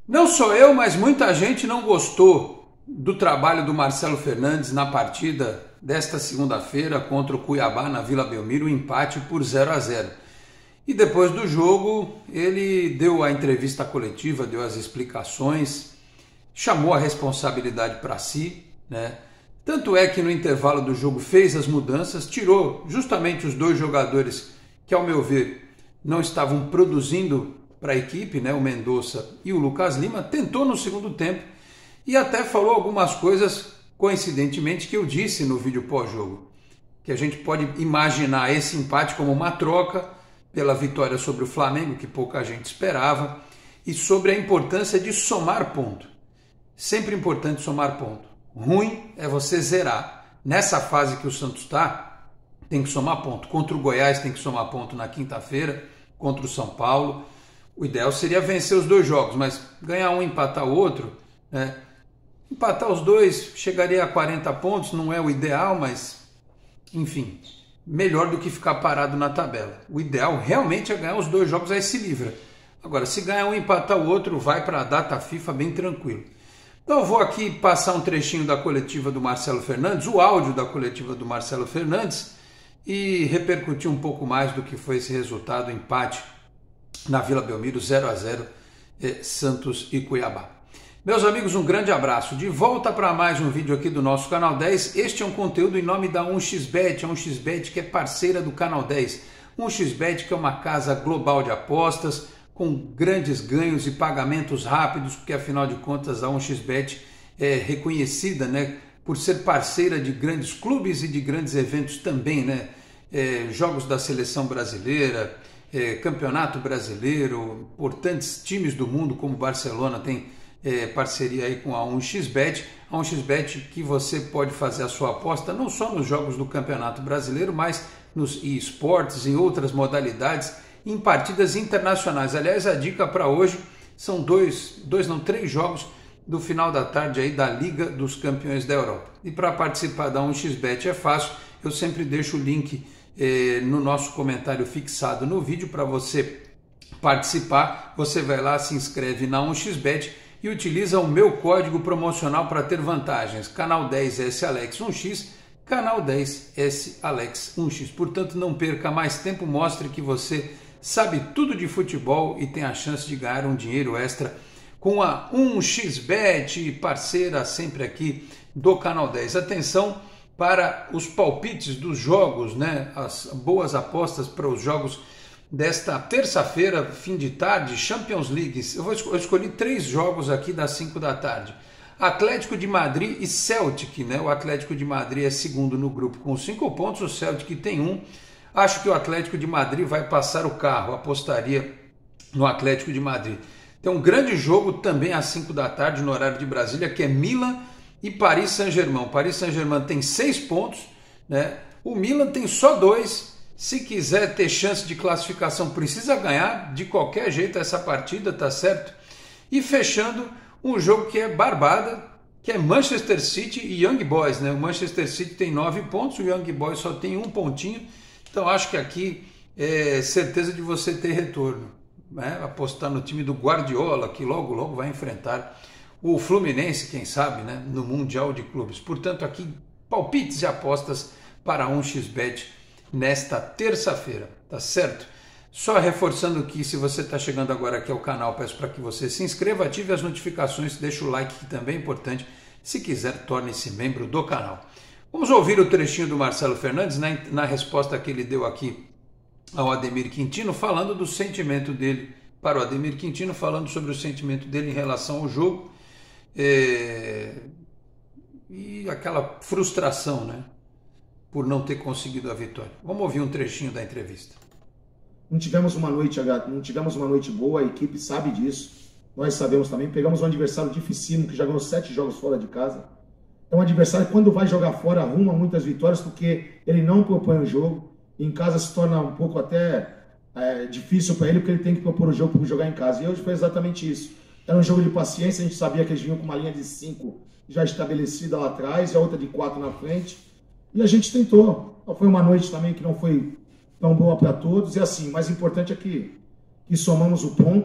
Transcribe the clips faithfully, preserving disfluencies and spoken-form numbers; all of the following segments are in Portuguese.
Não sou eu, mas muita gente não gostou do trabalho do Marcelo Fernandes na partida desta segunda-feira contra o Cuiabá na Vila Belmiro, um empate por zero a zero. E depois do jogo, ele deu a entrevista coletiva, deu as explicações, chamou a responsabilidade para si, né? Tanto é que no intervalo do jogo fez as mudanças, tirou justamente os dois jogadores que, ao meu ver, não estavam produzindo para a equipe, né, o Mendonça e o Lucas Lima, tentou no segundo tempo e até falou algumas coisas, coincidentemente, que eu disse no vídeo pós-jogo, que a gente pode imaginar esse empate como uma troca pela vitória sobre o Flamengo, que pouca gente esperava, e sobre a importância de somar ponto. Sempre importante somar ponto. Ruim é você zerar. Nessa fase que o Santos está, tem que somar ponto. Contra o Goiás tem que somar ponto na quinta-feira, contra o São Paulo. O ideal seria vencer os dois jogos, mas ganhar um e empatar o outro, né? Empatar os dois chegaria a quarenta pontos, não é o ideal, mas enfim, melhor do que ficar parado na tabela. O ideal realmente é ganhar os dois jogos, aí se livra. Agora, se ganhar um e empatar o outro, vai para a data FIFA bem tranquilo. Então eu vou aqui passar um trechinho da coletiva do Marcelo Fernandes, o áudio da coletiva do Marcelo Fernandes, e repercutir um pouco mais do que foi esse resultado, empate na Vila Belmiro, zero a zero, eh, Santos e Cuiabá. Meus amigos, um grande abraço. De volta para mais um vídeo aqui do nosso Canal dez. Este é um conteúdo em nome da um x bet, a um x bet que é parceira do Canal dez. um x bet que é uma casa global de apostas, com grandes ganhos e pagamentos rápidos, porque afinal de contas a um x bet é reconhecida, né, por ser parceira de grandes clubes e de grandes eventos também, né, é, jogos da seleção brasileira, é, campeonato brasileiro, importantes times do mundo como Barcelona tem é, parceria aí com a um x bet, a um x bet que você pode fazer a sua aposta não só nos jogos do campeonato brasileiro, mas nos esportes, em outras modalidades, em partidas internacionais. Aliás, a dica para hoje são dois, dois não, três jogos do final da tarde aí da Liga dos Campeões da Europa. E para participar da um x bet é fácil, eu sempre deixo o link eh, no nosso comentário fixado no vídeo para você participar. Você vai lá, se inscreve na um x bet e utiliza o meu código promocional para ter vantagens. Canal dez S Alex um x, Canal dez S Alex um x. Portanto, não perca mais tempo, mostre que você sabe tudo de futebol e tem a chance de ganhar um dinheiro extra com a um x bet, parceira sempre aqui do Canal dez. Atenção para os palpites dos jogos, né? As boas apostas para os jogos desta terça-feira, fim de tarde, Champions League. Eu, vou, eu escolhi três jogos aqui das cinco da tarde. Atlético de Madrid e Celtic, né? O Atlético de Madrid é segundo no grupo com cinco pontos, o Celtic tem um. Acho que o Atlético de Madrid vai passar o carro, apostaria no Atlético de Madrid. Tem um grande jogo também às cinco da tarde no horário de Brasília, que é Milan e Paris Saint-Germain. Paris Saint-Germain tem seis pontos, né? O Milan tem só dois. Se quiser ter chance de classificação, precisa ganhar de qualquer jeito essa partida, tá certo? E fechando um jogo que é barbada, que é Manchester City e Young Boys, né? O Manchester City tem nove pontos, o Young Boys só tem um pontinho. Então acho que aqui é certeza de você ter retorno, né? Apostar no time do Guardiola, que logo logo vai enfrentar o Fluminense, quem sabe, né? No Mundial de Clubes. Portanto, aqui palpites e apostas para um x bet nesta terça-feira, tá certo? Só reforçando que se você está chegando agora aqui ao canal, peço para que você se inscreva, ative as notificações, deixa o like que também é importante. Se quiser, torne-se membro do canal. Vamos ouvir o trechinho do Marcelo Fernandes, né, na resposta que ele deu aqui ao Ademir Quintino, falando do sentimento dele, para o Ademir Quintino, falando sobre o sentimento dele em relação ao jogo é, e aquela frustração, né, por não ter conseguido a vitória. Vamos ouvir um trechinho da entrevista. Não tivemos uma noite, não tivemos uma noite boa, a equipe sabe disso, nós sabemos também. Pegamos um adversário dificílimo que já ganhou sete jogos fora de casa. É um adversário que quando vai jogar fora arruma muitas vitórias porque ele não propõe o jogo. Em casa se torna um pouco até é, difícil para ele porque ele tem que propor o jogo para jogar em casa. E hoje foi exatamente isso. Era um jogo de paciência, a gente sabia que eles vinham com uma linha de cinco já estabelecida lá atrás e a outra de quatro na frente. E a gente tentou. Foi uma noite também que não foi tão boa para todos. E assim, o mais importante é que, que somamos o ponto,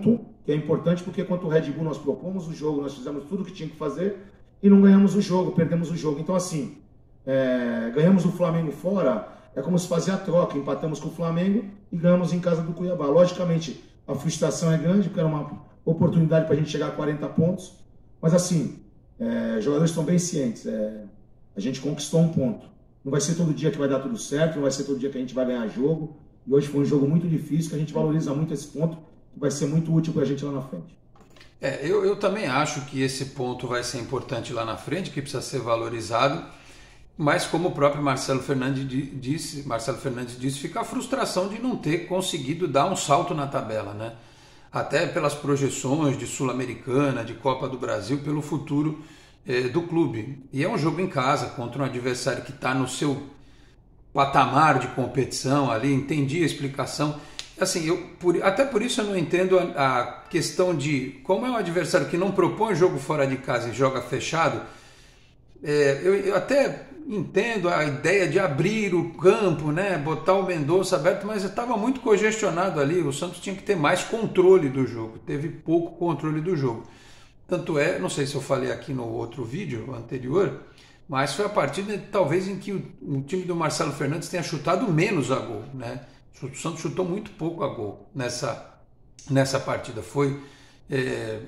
que é importante porque contra o Red Bull nós propomos o jogo, nós fizemos tudo o que tinha que fazer e não ganhamos o jogo, perdemos o jogo. Então assim, é, ganhamos o Flamengo fora, é como se fazia a troca, empatamos com o Flamengo e ganhamos em casa do Cuiabá. Logicamente, a frustração é grande, porque era uma oportunidade para a gente chegar a quarenta pontos, mas assim, é, os jogadores estão bem cientes, é, a gente conquistou um ponto. Não vai ser todo dia que vai dar tudo certo, não vai ser todo dia que a gente vai ganhar jogo, e hoje foi um jogo muito difícil, que a gente valoriza muito esse ponto, que vai ser muito útil para a gente lá na frente. É, eu, eu também acho que esse ponto vai ser importante lá na frente, que precisa ser valorizado, mas como o próprio Marcelo Fernandes disse, Marcelo Fernandes disse, fica a frustração de não ter conseguido dar um salto na tabela, né? Até pelas projeções de Sul-Americana, de Copa do Brasil, pelo futuro eh, do clube. E é um jogo em casa, contra um adversário que está no seu patamar de competição ali, entendi a explicação. Assim, eu, por, até por isso eu não entendo a, a questão de, como é um adversário que não propõe jogo fora de casa e joga fechado, é, eu, eu até entendo a ideia de abrir o campo, né, botar o Mendonça aberto, mas estava muito congestionado ali, o Santos tinha que ter mais controle do jogo, teve pouco controle do jogo. Tanto é, não sei se eu falei aqui no outro vídeo anterior, mas foi a partida talvez em que o, o time do Marcelo Fernandes tenha chutado menos a gol, né? O Santos chutou muito pouco a gol nessa, nessa partida, foi é,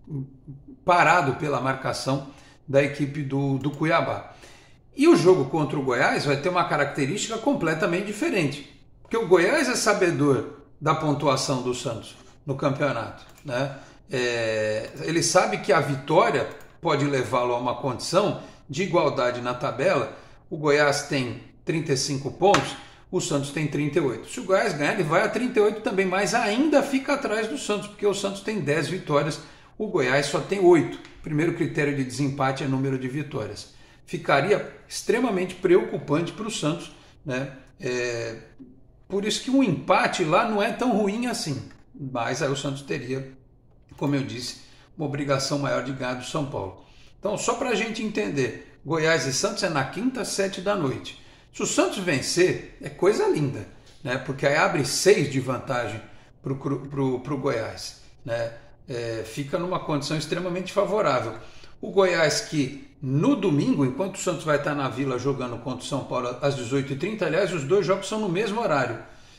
parado pela marcação da equipe do, do Cuiabá. E o jogo contra o Goiás vai ter uma característica completamente diferente, porque o Goiás é sabedor da pontuação do Santos no campeonato, né? É, ele sabe que a vitória pode levá-lo a uma condição de igualdade na tabela. O Goiás tem trinta e cinco pontos, o Santos tem trinta e oito. Se o Goiás ganhar, ele vai a trinta e oito também, mas ainda fica atrás do Santos, porque o Santos tem dez vitórias, o Goiás só tem oito. O primeiro critério de desempate é número de vitórias. Ficaria extremamente preocupante para o Santos, né? É, por isso que um empate lá não é tão ruim assim, mas aí o Santos teria, como eu disse, uma obrigação maior de ganhar do São Paulo. Então, só para a gente entender, Goiás e Santos é na quinta, sete da noite. Se o Santos vencer, é coisa linda, né? Porque aí abre seis de vantagem para o Goiás, né? É, fica numa condição extremamente favorável. O Goiás que no domingo, enquanto o Santos vai estar na Vila jogando contra o São Paulo às dezoito e trinta, aliás, os dois jogos são no mesmo horário.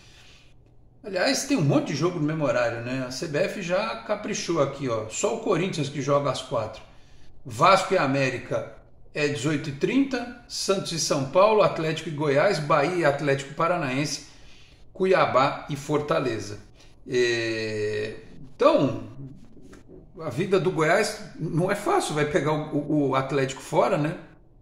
Aliás, tem um monte de jogo no mesmo horário, né? A C B F já caprichou aqui, ó. Só o Corinthians que joga às quatro. Vasco e América é dezoito e trinta, Santos e São Paulo, Atlético e Goiás, Bahia e Atlético Paranaense, Cuiabá e Fortaleza. É... Então, a vida do Goiás não é fácil, vai pegar o, o Atlético fora, né?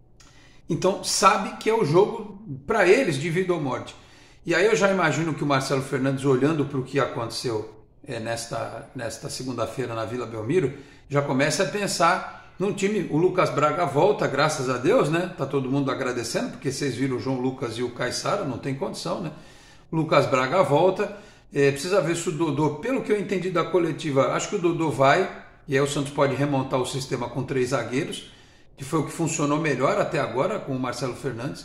Então, sabe que é o jogo para eles de vida ou morte. E aí eu já imagino que o Marcelo Fernandes, olhando para o que aconteceu é, nesta, nesta segunda-feira na Vila Belmiro, já começa a pensar num time. O Lucas Braga volta, graças a Deus, né? Tá todo mundo agradecendo, porque vocês viram o João Lucas e o Caissara, não tem condição, né? O Lucas Braga volta, é, precisa ver se o Dodô, pelo que eu entendi da coletiva, acho que o Dodô vai, e aí o Santos pode remontar o sistema com três zagueiros, que foi o que funcionou melhor até agora com o Marcelo Fernandes.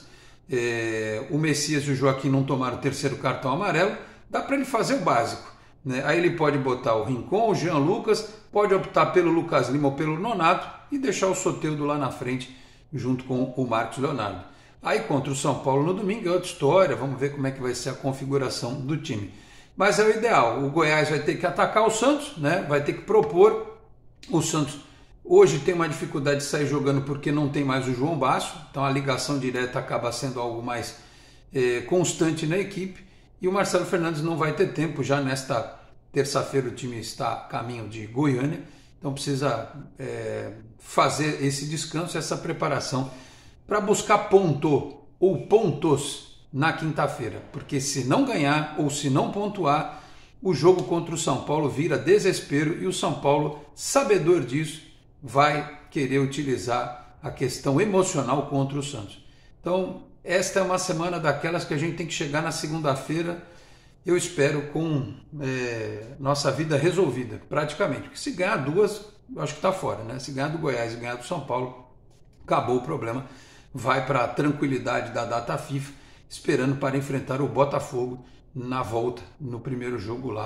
É, o Messias e o Joaquim não tomaram o terceiro cartão amarelo, dá para ele fazer o básico, né? Aí ele pode botar o Rincon, o Jean Lucas, pode optar pelo Lucas Lima ou pelo Nonato e deixar o Soteldo lá na frente junto com o Marcos Leonardo. Aí contra o São Paulo no domingo é outra história, vamos ver como é que vai ser a configuração do time. Mas é o ideal, o Goiás vai ter que atacar o Santos, né? Vai ter que propor. O Santos hoje tem uma dificuldade de sair jogando porque não tem mais o João Basso, então a ligação direta acaba sendo algo mais é, constante na equipe, e o Marcelo Fernandes não vai ter tempo. Já nesta terça-feira o time está a caminho de Goiânia, então precisa é, fazer esse descanso, essa preparação para buscar ponto ou pontos na quinta-feira, porque se não ganhar ou se não pontuar, o jogo contra o São Paulo vira desespero, e o São Paulo, sabedor disso, vai querer utilizar a questão emocional contra o Santos. Então, esta é uma semana daquelas que a gente tem que chegar na segunda-feira, eu espero, com é, nossa vida resolvida, praticamente. Porque se ganhar duas, eu acho que está fora, né? Se ganhar do Goiás e ganhar do São Paulo, acabou o problema. Vai para a tranquilidade da data FIFA, esperando para enfrentar o Botafogo na volta, no primeiro jogo lá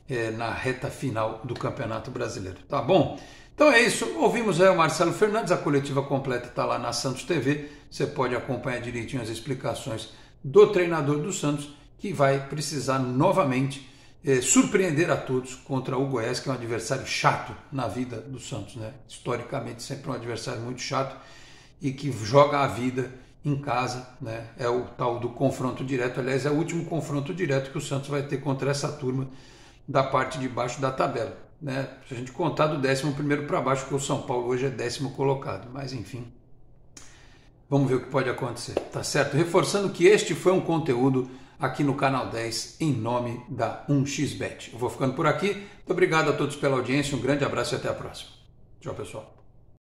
é, na reta final do Campeonato Brasileiro. Tá bom? Então é isso, ouvimos aí o Marcelo Fernandes, a coletiva completa está lá na Santos T V, você pode acompanhar direitinho as explicações do treinador do Santos, que vai precisar novamente eh, surpreender a todos contra o Goiás, que é um adversário chato na vida do Santos, né? Historicamente sempre um adversário muito chato e que joga a vida em casa, né? É o tal do confronto direto, aliás é o último confronto direto que o Santos vai ter contra essa turma da parte de baixo da tabela. Né? Se a gente contar do décimo primeiro para baixo, que o São Paulo hoje é décimo colocado, mas enfim, vamos ver o que pode acontecer, tá certo? Reforçando que este foi um conteúdo aqui no Canal dez em nome da um x bet. Eu vou ficando por aqui, muito obrigado a todos pela audiência, um grande abraço e até a próxima. Tchau, pessoal.